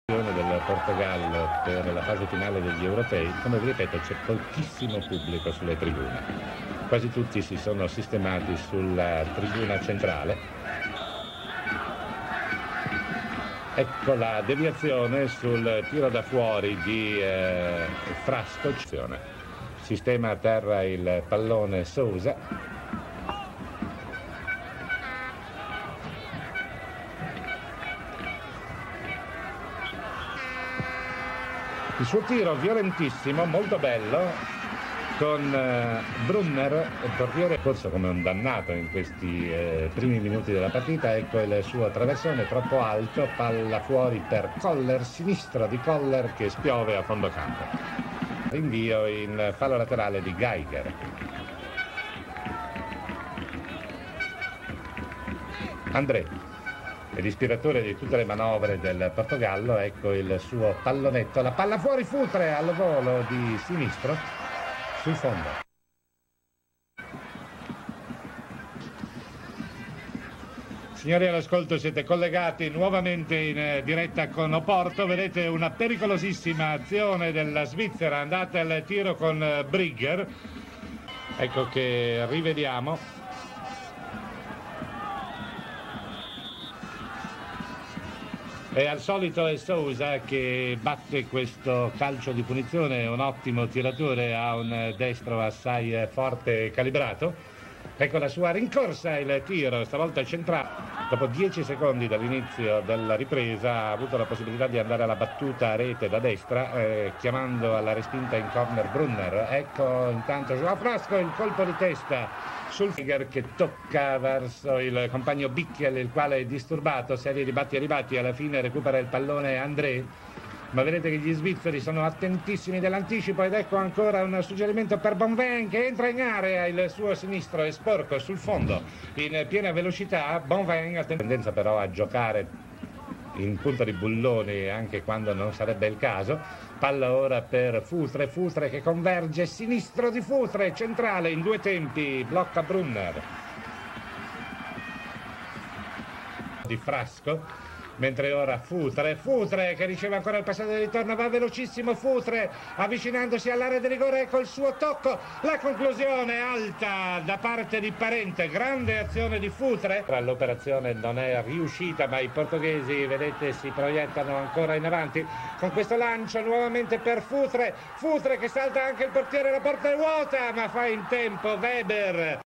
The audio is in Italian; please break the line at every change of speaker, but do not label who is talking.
Del Portogallo per la fase finale degli europei, come vi ripeto, c'è pochissimo pubblico sulle tribune. Quasi tutti si sono sistemati sulla tribuna centrale. Ecco la deviazione sul tiro da fuori di Frasco. Sistema a terra il pallone Sousa. Il suo tiro violentissimo, molto bello, con Brunner, il portiere, corso come un dannato in questi primi minuti della partita. Ecco il suo traversone troppo alto, palla fuori per Koller, sinistro di Koller che spiove a fondo campo. Rinvio in fallo laterale di Geiger. André. L'ispiratore di tutte le manovre del Portogallo, ecco il suo pallonetto, la palla fuori, Futre al volo di sinistro sul fondo. Signori all'ascolto, siete collegati nuovamente in diretta con Oporto. Vedete una pericolosissima azione della Svizzera, andata al tiro con Brigger, ecco che rivediamo. E al solito è Sousa che batte questo calcio di punizione, è un ottimo tiratore, ha un destro assai forte e calibrato. Ecco la sua rincorsa, il tiro, stavolta centrale. Dopo 10 secondi dall'inizio della ripresa ha avuto la possibilità di andare alla battuta a rete da destra, chiamando alla respinta in corner Brunner. Ecco intanto Joao Frasco, il colpo di testa sul Figer che tocca verso il compagno Bicchiel, il quale è disturbato, serie di batti e ribatti, alla fine recupera il pallone André, ma vedete che gli svizzeri sono attentissimi dell'anticipo. Ed ecco ancora un suggerimento per Bonvin che entra in area, il suo sinistro è sporco sul fondo in piena velocità. Bonvin ha tendenza però a giocare in punta di bulloni anche quando non sarebbe il caso. Palla ora per Futre, Futre che converge, sinistro di Futre, centrale in due tempi, blocca Brunner. Di Frasco. Mentre ora Futre che riceve ancora il passaggio di ritorno, va velocissimo Futre, avvicinandosi all'area di rigore col suo tocco, la conclusione alta da parte di Parente, grande azione di Futre. L'operazione non è riuscita, ma i portoghesi, vedete, si proiettano ancora in avanti con questo lancio nuovamente per Futre che salta anche il portiere, la porta è vuota, ma fa in tempo Weber.